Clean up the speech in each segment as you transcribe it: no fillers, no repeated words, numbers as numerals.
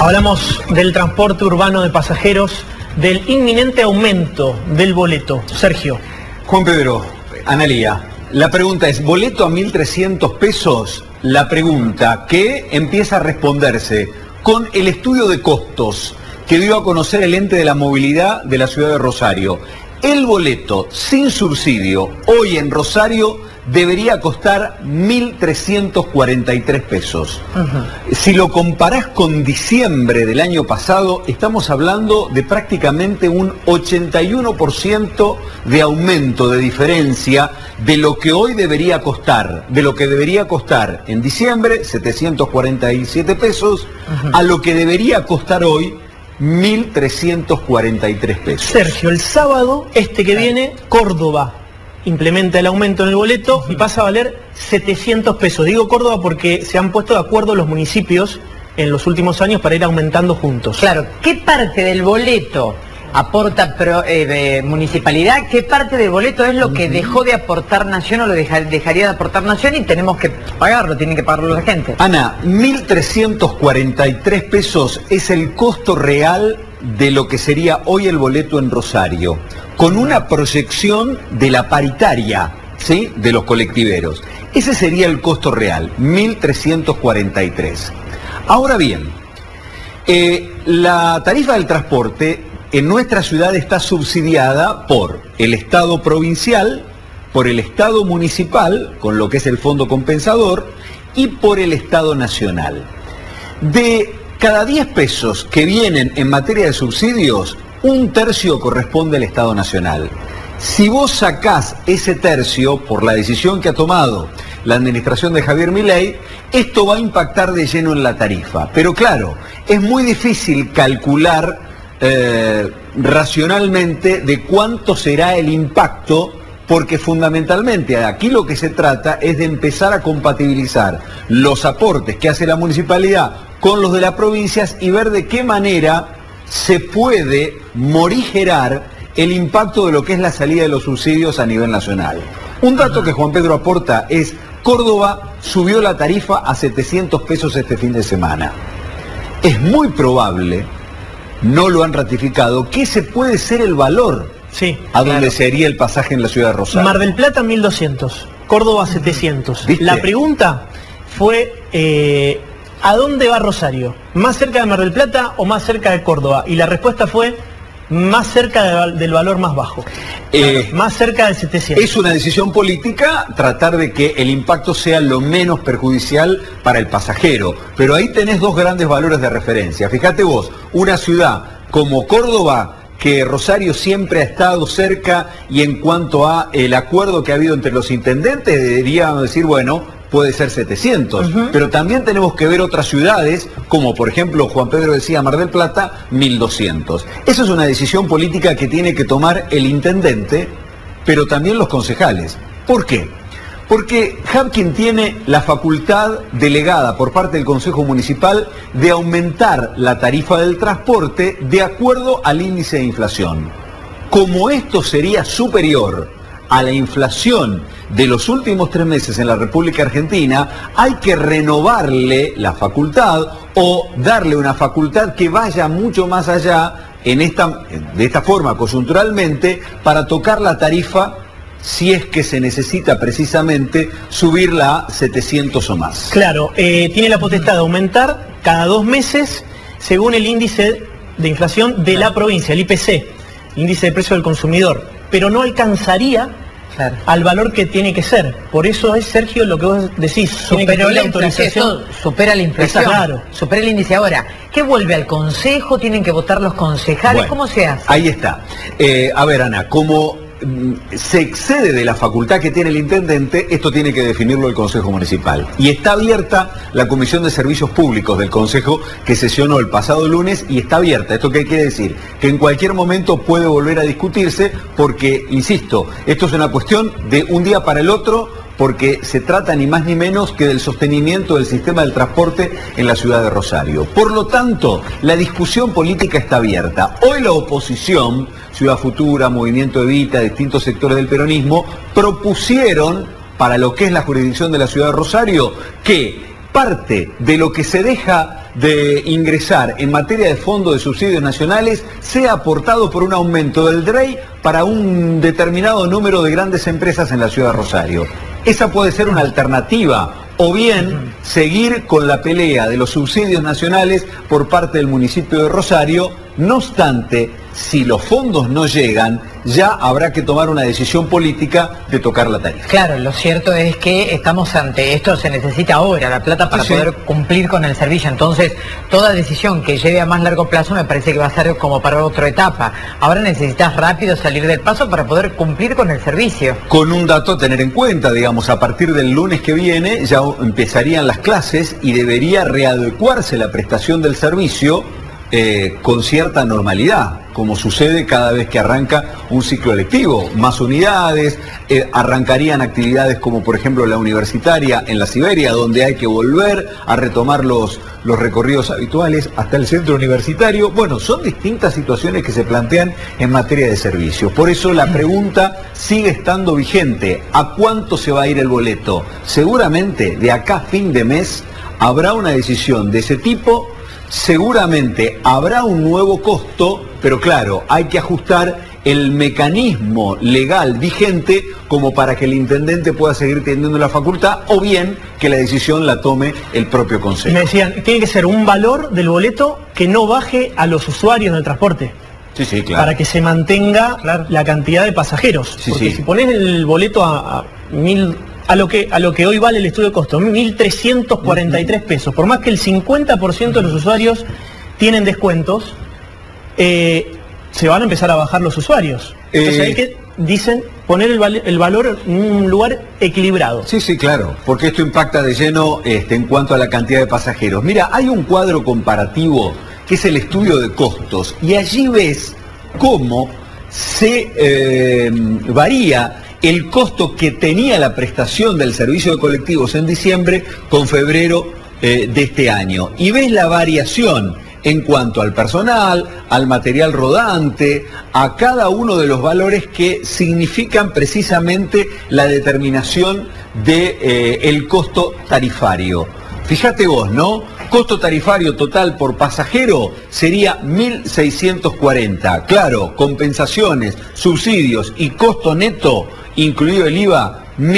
Hablamos del transporte urbano de pasajeros, del inminente aumento del boleto. Sergio. Juan Pedro, Analía, la pregunta es, ¿boleto a 1.300 pesos? La pregunta que empieza a responderse con el estudio de costos que dio a conocer el ente de la movilidad de la ciudad de Rosario. El boleto sin subsidio hoy en Rosario debería costar 1.343 pesos. Si lo comparás con diciembre del año pasado, estamos hablando de prácticamente un 81% de aumento de diferencia de lo que hoy debería costar, de lo que debería costar en diciembre, 747 pesos, a lo que debería costar hoy, 1.343 pesos. Sergio, el sábado que viene, Córdoba implementa el aumento en el boleto y pasa a valer 700 pesos. Digo Córdoba porque se han puesto de acuerdo los municipios en los últimos años para ir aumentando juntos. Claro, ¿qué parte del boleto aporta municipalidad? ¿Qué parte del boleto es lo que dejó de aportar Nación o lo dejaría de aportar Nación y tenemos que pagarlo, tienen que pagarlo la gente? Ana, 1.343 pesos es el costo real de lo que sería hoy el boleto en Rosario, con una proyección de la paritaria, ¿sí?, de los colectiveros. Ese sería el costo real, 1.343. Ahora bien, la tarifa del transporte en nuestra ciudad está subsidiada por el Estado provincial, por el Estado municipal, con lo que es el Fondo Compensador, y por el Estado nacional. De cada 10 pesos que vienen en materia de subsidios, un tercio corresponde al Estado nacional. Si vos sacás ese tercio por la decisión que ha tomado la administración de Javier Milei, esto va a impactar de lleno en la tarifa. Pero claro, es muy difícil calcular racionalmente de cuánto será el impacto, porque fundamentalmente aquí lo que se trata es de empezar a compatibilizar los aportes que hace la municipalidad con los de las provincias y ver de qué manera se puede morigerar el impacto de lo que es la salida de los subsidios a nivel nacional. Un dato que Juan Pedro aporta es: Córdoba subió la tarifa a 700 pesos este fin de semana. Es muy probable, no lo han ratificado, que ese puede ser el valor a donde sería el pasaje en la ciudad de Rosario. Mar del Plata 1.200, Córdoba 700. ¿Viste? La pregunta fue, ¿a dónde va Rosario? ¿Más cerca de Mar del Plata o más cerca de Córdoba? Y la respuesta fue más cerca del valor más bajo, más cerca de 700. Es una decisión política tratar de que el impacto sea lo menos perjudicial para el pasajero, pero ahí tenés dos grandes valores de referencia. Fíjate vos, una ciudad como Córdoba, que Rosario siempre ha estado cerca, y en cuanto a el acuerdo que ha habido entre los intendentes, deberíamos decir, bueno, puede ser 700, pero también tenemos que ver otras ciudades, como por ejemplo Juan Pedro decía, Mar del Plata, 1.200. Esa es una decisión política que tiene que tomar el intendente, pero también los concejales. ¿Por qué? Porque Habkin tiene la facultad delegada por parte del Consejo Municipal de aumentar la tarifa del transporte de acuerdo al índice de inflación. Como esto sería superior a la inflación de los últimos 3 meses en la República Argentina, hay que renovarle la facultad o darle una facultad que vaya mucho más allá de esta forma coyunturalmente para tocar la tarifa si es que se necesita precisamente subirla a 700 o más. Claro, tiene la potestad de aumentar cada 2 meses según el índice de inflación de la provincia, el IPC, índice de precio del consumidor, pero no alcanzaría al valor que tiene que ser. Por eso es, Sergio, lo que vos decís, superó la autorización, supera la inflación, claro, supera el índice. Ahora, ¿qué vuelve al Consejo? ¿Tienen que votar los concejales? Bueno, ¿cómo se hace? Ahí está. A ver, Ana, como se excede de la facultad que tiene el intendente, esto tiene que definirlo el Consejo Municipal. Y está abierta la Comisión de Servicios Públicos del Consejo, que sesionó el pasado lunes, y está abierta. ¿Esto qué quiere decir? Que en cualquier momento puede volver a discutirse, porque, insisto, esto es una cuestión de un día para el otro, porque se trata ni más ni menos que del sostenimiento del sistema del transporte en la ciudad de Rosario. Por lo tanto, la discusión política está abierta. Hoy la oposición, Ciudad Futura, Movimiento Evita, distintos sectores del peronismo, propusieron para lo que es la jurisdicción de la ciudad de Rosario que parte de lo que se deja de ingresar en materia de fondo de subsidios nacionales sea aportado por un aumento del DREI para un determinado número de grandes empresas en la ciudad de Rosario. Esa puede ser una alternativa, o bien seguir con la pelea de los subsidios nacionales por parte del municipio de Rosario. No obstante, si los fondos no llegan, ya habrá que tomar una decisión política de tocar la tarifa. Claro, lo cierto es que estamos ante esto, se necesita ahora la plata para poder cumplir con el servicio. Entonces, toda decisión que lleve a más largo plazo me parece que va a ser como para otra etapa. Ahora necesitas rápido salir del paso para poder cumplir con el servicio. Con un dato a tener en cuenta, digamos, a partir del lunes que viene ya empezarían las clases y debería readecuarse la prestación del servicio con cierta normalidad, como sucede cada vez que arranca un ciclo lectivo. Más unidades, arrancarían actividades como por ejemplo la universitaria en la Siberia, donde hay que volver a retomar los recorridos habituales hasta el centro universitario. Bueno, son distintas situaciones que se plantean en materia de servicios. Por eso la pregunta sigue estando vigente. ¿A cuánto se va a ir el boleto? Seguramente de acá a fin de mes habrá una decisión de ese tipo. Seguramente habrá un nuevo costo, pero claro, hay que ajustar el mecanismo legal vigente como para que el intendente pueda seguir teniendo la facultad, o bien que la decisión la tome el propio consejo. Me decían, tiene que ser un valor del boleto que no baje a los usuarios del transporte. Sí, sí, claro. Para que se mantenga la cantidad de pasajeros. Sí, porque sí. si pones el boleto a lo que hoy vale el estudio de costo, 1.343 pesos, por más que el 50% de los usuarios tienen descuentos, se van a empezar a bajar los usuarios. Entonces hay que, dicen, poner el valor en un lugar equilibrado. Sí, sí, claro, porque esto impacta de lleno en cuanto a la cantidad de pasajeros. Mira, hay un cuadro comparativo que es el estudio de costos, y allí ves cómo se varía el costo que tenía la prestación del servicio de colectivos en diciembre con febrero de este año. Y ves la variación en cuanto al personal, al material rodante, a cada uno de los valores que significan precisamente la determinación del costo tarifario. Fíjate vos, ¿no? Costo tarifario total por pasajero sería 1.640. Claro, compensaciones, subsidios y costo neto, incluido el IVA,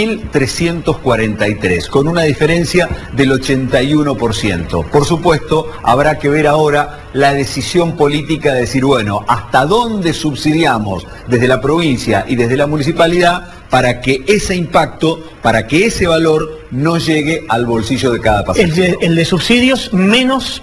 1.343, con una diferencia del 81%. Por supuesto, habrá que ver ahora la decisión política de decir, bueno, ¿hasta dónde subsidiamos desde la provincia y desde la municipalidad para que ese impacto, para que ese valor no llegue al bolsillo de cada pasajero? El de subsidios, menos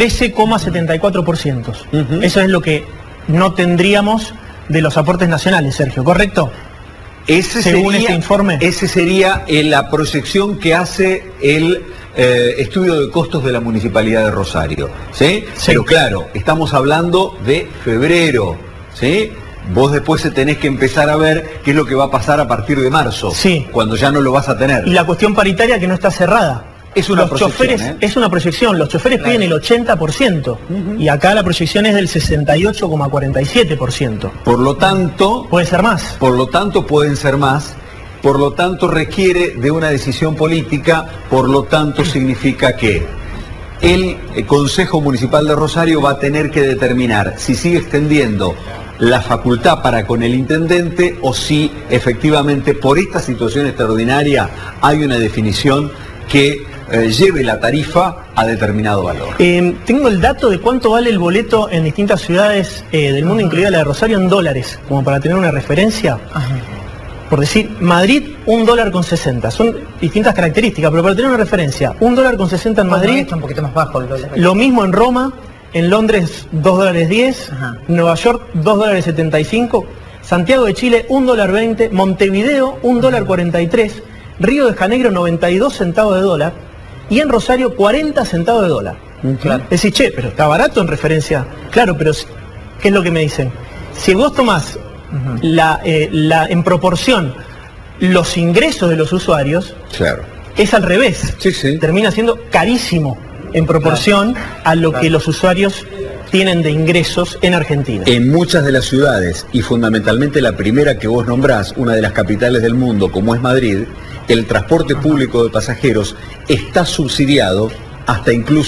13,74%. Eso es lo que no tendríamos de los aportes nacionales, Sergio, ¿correcto? Según este informe. Ese sería la proyección que hace el estudio de costos de la Municipalidad de Rosario, ¿sí? Sí. Pero claro, estamos hablando de febrero, ¿sí? Vos después tenés que empezar a ver qué es lo que va a pasar a partir de marzo, sí, cuando ya no lo vas a tener. Y la cuestión paritaria que no está cerrada. Es una proyección, es una proyección, los choferes piden el 80%, y acá la proyección es del 68,47%. Por lo tanto... Puede ser más. Por lo tanto pueden ser más, por lo tanto requiere de una decisión política, por lo tanto significa que el Consejo Municipal de Rosario va a tener que determinar si sigue extendiendo la facultad para con el intendente o si efectivamente por esta situación extraordinaria hay una definición que lleve la tarifa a determinado valor. Tengo el dato de cuánto vale el boleto en distintas ciudades del mundo, incluida la de Rosario, en dólares, como para tener una referencia. Ajá. Por decir, Madrid, $1,60. Son distintas características, pero para tener una referencia, $1,60 en Madrid. Está un poquito más bajo el dólar. Lo mismo en Roma, en Londres, $2.10, ajá, Nueva York, $2.75, Santiago de Chile, $1.20, Montevideo, $1.43, Río de Janeiro, 92 centavos de dólar, y en Rosario 40 centavos de dólar. Claro. Decís, che, pero está barato en referencia. Claro, pero ¿qué es lo que me dicen? Si vos tomás en proporción los ingresos de los usuarios, claro, es al revés. Sí, sí. Termina siendo carísimo en proporción, claro, a lo que los usuarios tienen de ingresos en Argentina. En muchas de las ciudades, y fundamentalmente la primera que vos nombrás, una de las capitales del mundo como es Madrid, el transporte público de pasajeros está subsidiado hasta incluso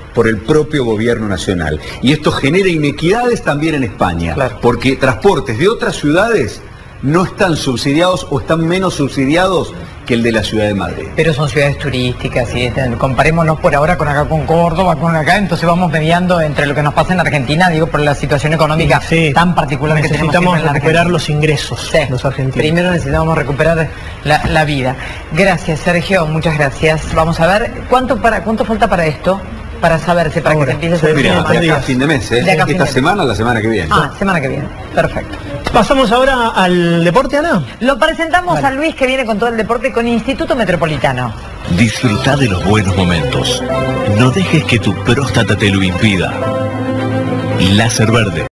por el propio gobierno nacional. Y esto genera inequidades también en España, porque transportes de otras ciudades no están subsidiados o están menos subsidiados que el de la ciudad de Madrid. Pero son ciudades turísticas y comparémonos por ahora con Córdoba, con acá, entonces vamos mediando entre lo que nos pasa en Argentina, digo, por la situación económica tan particular que tenemos. Necesitamos recuperar los ingresos, los argentinos. Primero necesitamos recuperar la vida. Gracias, Sergio, muchas gracias. Vamos a ver, ¿cuánto falta para esto? Para saberse, para que se empiece a mira, de acá a fin de mes, esta semana, la semana que viene. Semana que viene, perfecto. Pasamos ahora al deporte, Ana. Lo presentamos a Luis, que viene con todo el deporte con Instituto Metropolitano. Disfruta de los buenos momentos. No dejes que tu próstata te lo impida. Láser Verde.